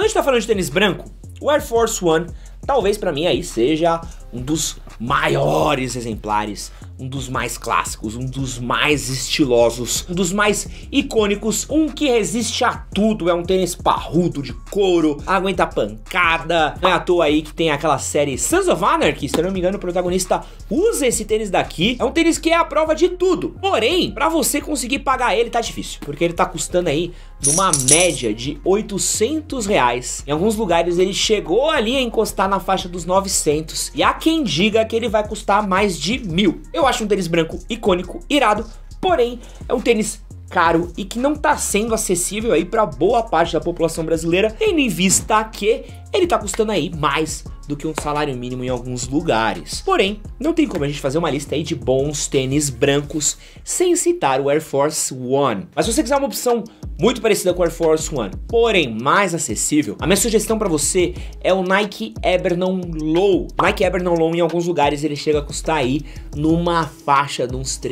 Quando a gente tá falando de tênis branco, o Air Force One talvez pra mim aí seja um dos maiores exemplares, um dos mais clássicos, um dos mais estilosos, um dos mais icônicos, um que resiste a tudo, é um tênis parrudo de couro, aguenta pancada, não é à toa aí que tem aquela série Sons of Anarchy, se eu não me engano o protagonista usa esse tênis daqui, é um tênis que é a prova de tudo, porém, pra você conseguir pagar ele tá difícil, porque ele tá custando aí numa média de R$800, em alguns lugares ele chegou ali a encostar na faixa dos 900, e há quem diga que ele vai custar mais de 1.000. Eu acho um tênis branco icônico, irado, porém é um tênis caro e que não tá sendo acessível aí para boa parte da população brasileira, tendo em vista que ele tá custando aí mais do que um salário mínimo em alguns lugares. Porém, não tem como a gente fazer uma lista aí de bons tênis brancos sem citar o Air Force One. Mas se você quiser uma opção muito parecida com o Air Force One, porém mais acessível, a minha sugestão para você é o Nike Abernon Low. O Nike Abernon Low em alguns lugares ele chega a custar aí numa faixa de uns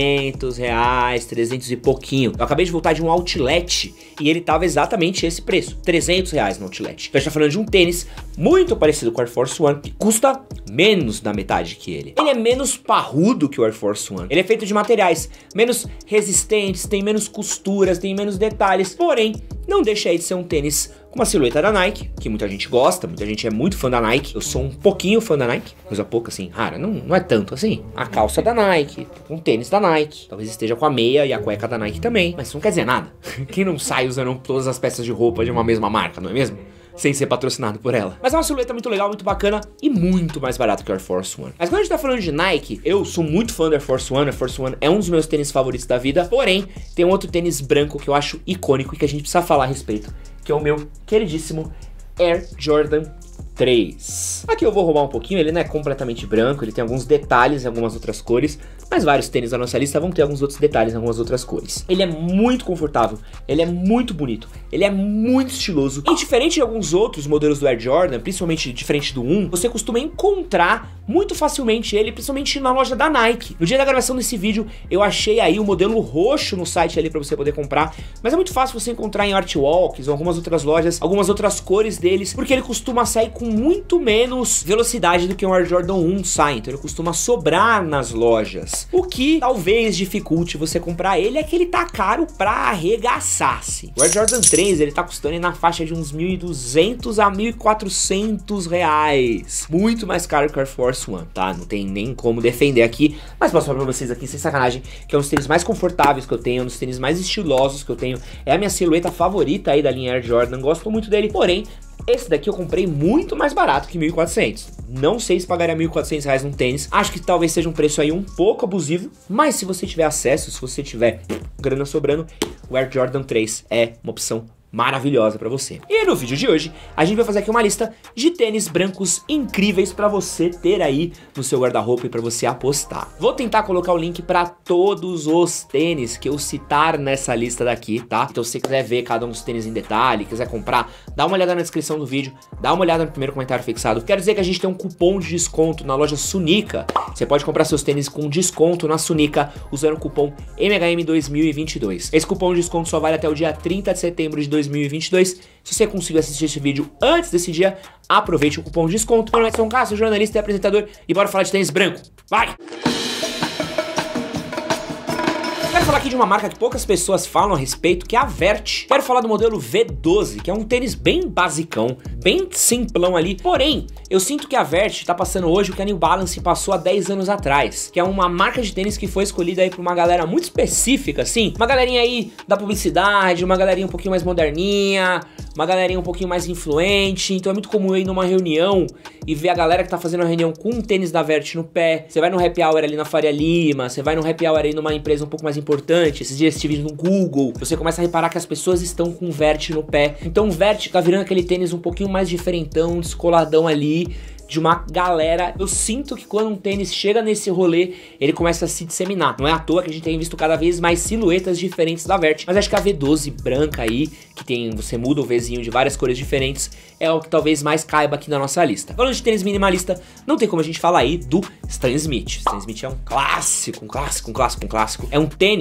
R$300, 300 e pouquinho. Eu acabei de voltar de um outlet e ele tava exatamente esse preço, R$300 no outlet. Então a gente tá falando de um tênis muito parecido com o Air Force One, que custa menos da metade que ele. Ele é menos parrudo que o Air Force One. Ele é feito de materiais menos resistentes, tem menos costuras, tem menos detalhes, porém, não deixa aí de ser um tênis com uma silhueta da Nike, que muita gente gosta, muita gente é muito fã da Nike. Eu sou um pouquinho fã da Nike, coisa pouca assim, rara, não é tanto assim. A calça da Nike, um tênis da Nike, talvez esteja com a meia e a cueca da Nike também, mas isso não quer dizer nada. Quem não sai usando todas as peças de roupa de uma mesma marca, não é mesmo? Sem ser patrocinado por ela. Mas é uma silhueta muito legal, muito bacana e muito mais barato que o Air Force One. Mas quando a gente tá falando de Nike, eu sou muito fã do Air Force One. Air Force One é um dos meus tênis favoritos da vida. Porém, tem um outro tênis branco que eu acho icônico e que a gente precisa falar a respeito, que é o meu queridíssimo Air Jordan 3. Aqui eu vou roubar um pouquinho, ele não é completamente branco, ele tem alguns detalhes em algumas outras cores, mas vários tênis da nossa lista vão ter alguns outros detalhes em algumas outras cores. Ele é muito confortável, ele é muito bonito, ele é muito estiloso. E diferente de alguns outros modelos do Air Jordan, principalmente diferente do 1, você costuma encontrar muito facilmente ele, principalmente na loja da Nike. No dia da gravação desse vídeo, eu achei aí o modelo roxo no site ali pra você poder comprar, mas é muito fácil você encontrar em Artwalks ou algumas outras lojas, algumas outras cores deles, porque ele costuma sair com muito menos velocidade do que um Air Jordan 1 sai, então ele costuma sobrar nas lojas. O que talvez dificulte você comprar ele é que ele tá caro pra arregaçar-se. O Air Jordan 3, ele tá custando aí na faixa de uns 1.200 a 1.400 reais. Muito mais caro que o Air Force One, tá? Não tem nem como defender aqui, mas posso falar pra vocês aqui sem sacanagem que é um dos tênis mais confortáveis que eu tenho, um dos tênis mais estilosos que eu tenho. É a minha silhueta favorita aí da linha Air Jordan, gosto muito dele, porém esse daqui eu comprei muito mais barato que 1.400. Não sei se pagaria 1.400 reais num tênis. Acho que talvez seja um preço aí um pouco abusivo. Mas se você tiver acesso, se você tiver grana sobrando, o Air Jordan 3 é uma opção maravilhosa pra você. E no vídeo de hoje, a gente vai fazer aqui uma lista de tênis brancos incríveis pra você ter aí no seu guarda-roupa e pra você apostar. Vou tentar colocar o link pra todos os tênis que eu citar nessa lista daqui, tá? Então se você quiser ver cada um dos tênis em detalhe, quiser comprar, dá uma olhada na descrição do vídeo, dá uma olhada no primeiro comentário fixado. Quero dizer que a gente tem um cupom de desconto na loja Sunica. Você pode comprar seus tênis com desconto na Sunica usando o cupom MHM2022. Esse cupom de desconto só vale até o dia 30 de setembro de 2022. Se você conseguir assistir esse vídeo antes desse dia, aproveite o cupom de desconto. Meu nome é Edson Castro, jornalista e apresentador, e bora falar de tênis branco. Vai! Quero falar aqui de uma marca que poucas pessoas falam a respeito, que é a Vert. Quero falar do modelo V12, que é um tênis bem basicão, bem simplão ali. Porém, eu sinto que a Vert tá passando hoje o que a New Balance passou há 10 anos atrás, que é uma marca de tênis que foi escolhida aí por uma galera muito específica, assim. Uma galerinha aí da publicidade, uma galerinha um pouquinho mais moderninha, uma galerinha um pouquinho mais influente. Então é muito comum eu ir numa reunião e ver a galera que tá fazendo a reunião com um tênis da Vert no pé. Você vai no happy hour ali na Faria Lima, você vai no happy hour aí numa empresa um pouco mais importante. Esses dias estive no Google, você começa a reparar que as pessoas estão com Vert no pé. Então o Vert tá virando aquele tênis um pouquinho mais diferentão, descoladão ali, de uma galera. Eu sinto que quando um tênis chega nesse rolê, ele começa a se disseminar. Não é à toa que a gente tem visto cada vez mais silhuetas diferentes da Vert. Mas acho que a V12 branca aí, que tem, você muda o Vzinho de várias cores diferentes, é o que talvez mais caiba aqui na nossa lista. Falando de tênis minimalista, não tem como a gente falar aí do Stan Smith. Stan Smith é um clássico, um clássico, um clássico, um clássico. É um tênis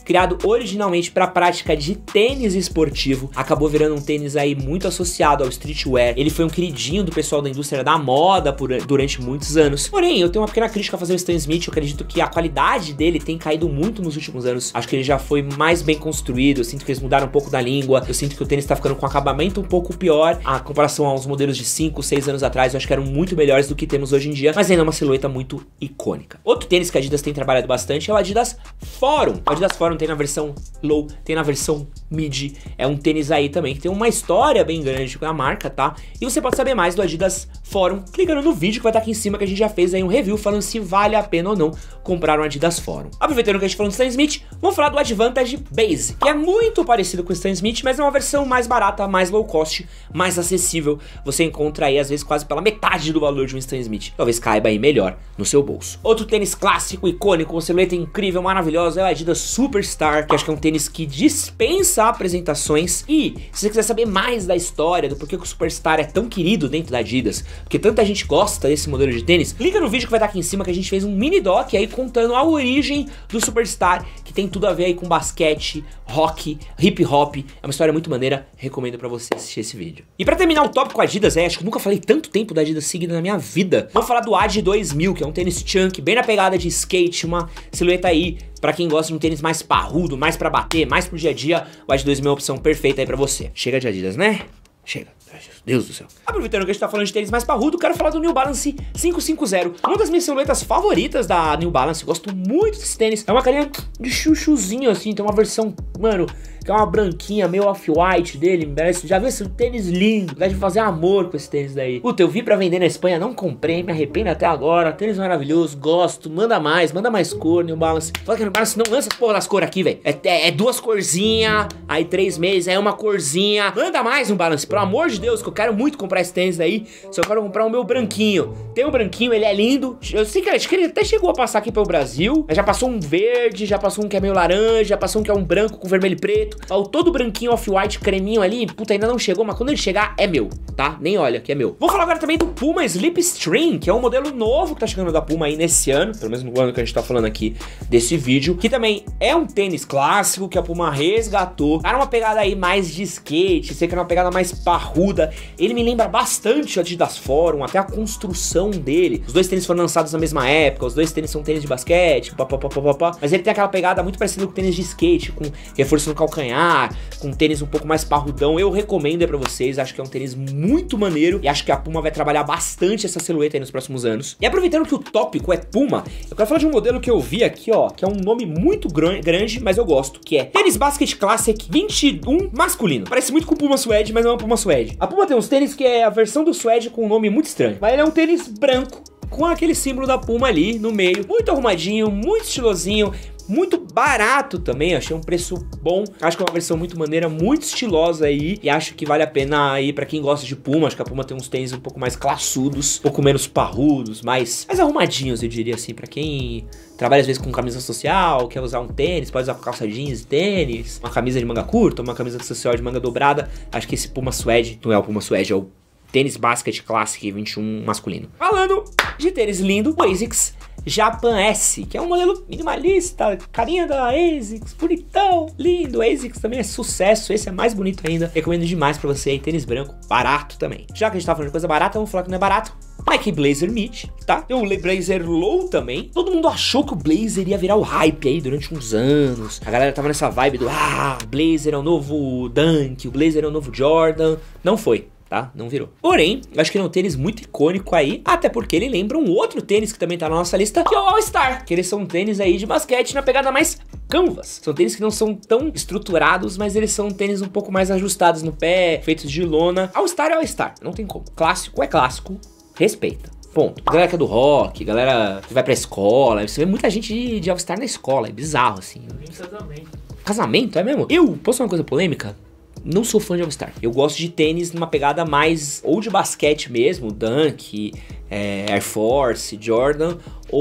criado originalmente para a prática de tênis esportivo, acabou virando um tênis aí muito associado ao streetwear. Ele foi um queridinho do pessoal da indústria da moda durante muitos anos. Porém, eu tenho uma pequena crítica a fazer o Stan Smith. Eu acredito que a qualidade dele tem caído muito nos últimos anos. Acho que ele já foi mais bem construído. Eu sinto que eles mudaram um pouco da língua. Eu sinto que o tênis tá ficando com um acabamento um pouco pior. A comparação aos modelos de 5, 6 anos atrás, eu acho que eram muito melhores do que temos hoje em dia. Mas ainda é uma silhueta muito icônica. Outro tênis que a Adidas tem trabalhado bastante é o Adidas Forum. O Adidas Forum tem na versão low, tem na versão mid. É um tênis aí também que tem uma história bem grande com a marca, tá? E você pode saber mais do Adidas Forum clicando no vídeo que vai estar aqui em cima, que a gente já fez aí um review falando se vale a pena ou não comprar um Adidas Forum. Aproveitando que a gente falou do Stan Smith, vamos falar do Advantage Base, que é muito parecido com o Stan Smith, mas é uma versão mais barata, mais low cost, mais acessível. Você encontra aí às vezes quase pela metade do valor de um Stan Smith. Talvez caiba aí melhor no seu bolso. Outro tênis clássico, icônico, com silhueta incrível, maravilhosa, é o Adidas Superstar, que acho que é um tênis que dispensa apresentações. E se você quiser saber mais da história, do porquê que o Superstar é tão querido dentro da Adidas, porque tanta gente gosta desse modelo de tênis, clica no vídeo que vai estar aqui em cima, que a gente fez um mini doc aí contando a origem do Superstar, que tem tudo a ver aí com basquete, rock, hip hop. É uma história muito maneira, recomendo pra você assistir esse vídeo. E pra terminar o tópico Adidas, acho que nunca falei tanto tempo da Adidas seguida na minha vida. Vou falar do Ad 2000, que é um tênis chunk, bem na pegada de skate, uma silhueta aí pra quem gosta de um tênis mais parrudo, mais pra bater, mais pro dia a dia. O Ad 2000 é a opção perfeita aí pra você. Chega de Adidas, né? Chega. Deus do céu. Aproveitando que a gente tá falando de tênis mais parrudo, quero falar do New Balance 550. Uma das minhas silhuetas favoritas da New Balance. Gosto muito desse tênis. É uma carinha de chuchuzinho, assim. Tem uma versão, mano, que é uma branquinha, meio off-white dele. Merece. Já viu esse tênis lindo? Deve fazer amor com esse tênis daí. Puta, eu vi pra vender na Espanha, não comprei, me arrependo até agora. Tênis maravilhoso, gosto. Manda mais cor, New Balance. Fala que a New Balance não lança porra das cores aqui, velho. É duas corzinhas, aí 3 meses, é uma corzinha. Manda mais, New Balance, pelo amor de Deus, que eu quero muito comprar esse tênis daí. Só quero comprar o meu branquinho. Tem um branquinho, ele é lindo. Eu sei que acho que ele até chegou a passar aqui pelo Brasil. Já passou um verde, já passou um que é meio laranja, já passou um que é um branco com vermelho e preto. Ó, todo branquinho off-white, creminho ali. Puta, ainda não chegou, mas quando ele chegar, é meu, tá? Nem olha, que é meu. Vou falar agora também do Puma Slipstream, que é um modelo novo que tá chegando da Puma aí nesse ano. Pelo menos no ano que a gente tá falando aqui desse vídeo. Que também é um tênis clássico que a Puma resgatou. Tá numa pegada aí mais de skate, sei que é uma pegada mais parruda. Ele me lembra bastante o Adidas Forum, até a construção dele. Os dois tênis foram lançados na mesma época, os dois tênis são tênis de basquete, papapá. Mas ele tem aquela pegada muito parecida com tênis de skate, com reforço no calcanhar, com tênis um pouco mais parrudão. Eu recomendo aí pra vocês, acho que é um tênis muito maneiro e acho que a Puma vai trabalhar bastante essa silhueta aí nos próximos anos. E aproveitando que o tópico é Puma, eu quero falar de um modelo que eu vi aqui, ó, que é um nome muito grande, mas eu gosto, que é Tênis Basket Classic 21 masculino. Parece muito com o Puma Suede, mas não é um Puma Suede. A Puma tem uns tênis que é a versão do suede com um nome muito estranho, mas ele é um tênis branco com aquele símbolo da Puma ali no meio, muito arrumadinho, muito estilosinho, muito barato também, achei um preço bom. Acho que é uma versão muito maneira, muito estilosa aí, e acho que vale a pena aí pra quem gosta de Puma. Acho que a Puma tem uns tênis um pouco mais classudos, um pouco menos parrudos, mais arrumadinhos, eu diria assim, pra quem trabalha às vezes com camisa social, quer usar um tênis, pode usar com calça jeans e tênis, uma camisa de manga curta, uma camisa social de manga dobrada. Acho que esse Puma Suede, não é o Puma Suede, é o Tênis Basket Classic 21 masculino. Falando de tênis lindo, o ASICS Japan S, que é um modelo minimalista, carinha da ASICS, bonitão, lindo. O ASICS também é sucesso, esse é mais bonito ainda. Recomendo demais pra você aí, tênis branco, barato também. Já que a gente tá falando de coisa barata, vamos falar que não é barato. Nike Blazer Mid, tá? Tem o Blazer Low também. Todo mundo achou que o Blazer ia virar o hype aí durante uns anos. A galera tava nessa vibe do Blazer é o novo Dunk, o Blazer é o novo Jordan. Não foi. Tá? Não virou. Porém, eu acho que ele é um tênis muito icônico aí, até porque ele lembra um outro tênis que também tá na nossa lista, que é o All Star, que eles são tênis aí de basquete na pegada mais canvas. São tênis que não são tão estruturados, mas eles são tênis um pouco mais ajustados no pé, feitos de lona. All Star é All Star, não tem como. Clássico é clássico, respeita. Ponto. Galera que é do rock, galera que vai pra escola, você vê muita gente de All Star na escola, é bizarro assim. Casamento. Casamento, é mesmo? Posso falar uma coisa polêmica? Não sou fã de All Star. Eu gosto de tênis numa pegada mais ou de basquete mesmo, Dunk, Air Force, Jordan,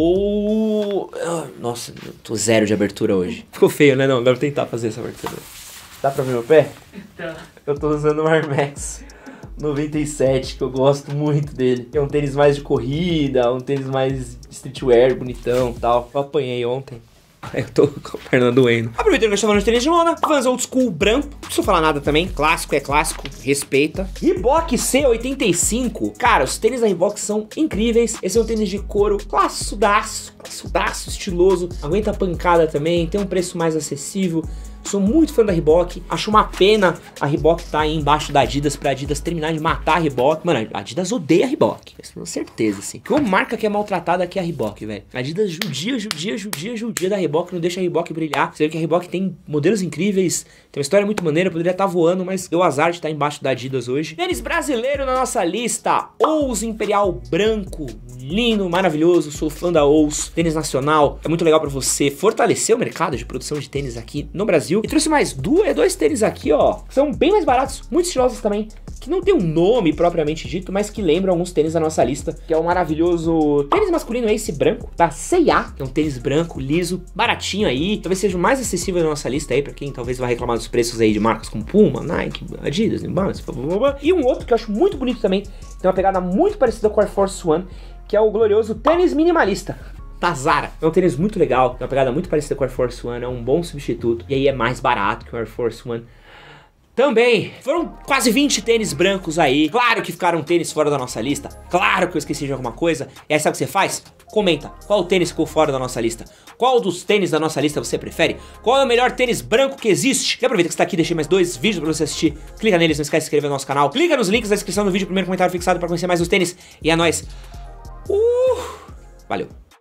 ou... Nossa, eu tô zero de abertura hoje. Ficou feio, né? Não, dá pra tentar fazer essa abertura. Dá pra ver meu pé? Tá. Eu tô usando um Air Max 97, que eu gosto muito dele. É um tênis mais de corrida, um tênis mais streetwear, bonitão e tal. Eu apanhei ontem. Eu tô com a perna doendo. Aproveitando que eu estou falando de tênis de lona, Vans Old School branco. Não preciso falar nada também. Clássico é clássico. Respeita. Reebok C85. Cara, os tênis da Reebok são incríveis. Esse é um tênis de couro classudaço, estiloso. Aguenta a pancada também. Tem um preço mais acessível. Sou muito fã da Reebok, acho uma pena a Reebok tá aí embaixo da Adidas pra Adidas terminar de matar a Reebok. Mano, a Adidas odeia a Reebok, com certeza, assim. Que uma marca que é maltratada aqui é a Reebok, velho. A Adidas judia da Reebok, não deixa a Reebok brilhar. Você vê que a Reebok tem modelos incríveis, tem uma história muito maneira, poderia estar voando, mas deu azar de estar embaixo da Adidas hoje. Tênis brasileiro na nossa lista, Ous Imperial branco, lindo, maravilhoso, sou fã da Ous. Tênis nacional, é muito legal pra você fortalecer o mercado de produção de tênis aqui no Brasil. E trouxe mais dois tênis aqui, ó, que são bem mais baratos, muito estilosos também, que não tem um nome propriamente dito, mas que lembram alguns tênis da nossa lista, que é o maravilhoso tênis masculino Ace branco, da C&A, que é um tênis branco, liso, baratinho aí, talvez seja o mais acessível da nossa lista aí, pra quem talvez vai reclamar dos preços aí de marcas como Puma, Nike, Adidas, New Balance, blá, blá, blá. E um outro que eu acho muito bonito também, tem uma pegada muito parecida com o Air Force One, que é o glorioso tênis minimalista da Zara. É um tênis muito legal, tem uma pegada muito parecida com o Air Force One, é um bom substituto, e aí é mais barato que o Air Force One. Também, foram quase 20 tênis brancos aí. Claro que ficaram tênis fora da nossa lista, claro que eu esqueci de alguma coisa. E aí sabe o que você faz? Comenta, qual tênis ficou fora da nossa lista? Qual dos tênis da nossa lista você prefere? Qual é o melhor tênis branco que existe? E aproveita que você tá aqui, deixei mais 2 vídeos pra você assistir. Clica neles, não esquece de se inscrever no nosso canal. Clica nos links da descrição do vídeo, primeiro comentário fixado pra conhecer mais os tênis. E é nóis. Valeu.